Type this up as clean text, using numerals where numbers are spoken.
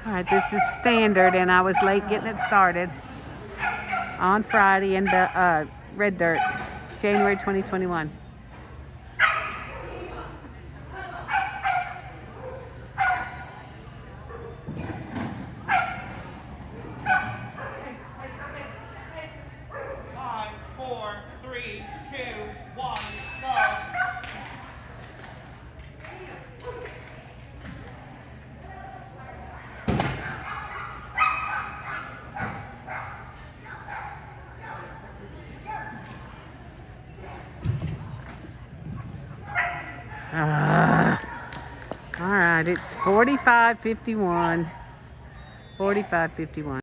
All right, this is standard, and I was late getting it started on Friday in the Red Dirt, January 2021. Five, four, three, two, one, go. All right, it's 45:51. 45:51.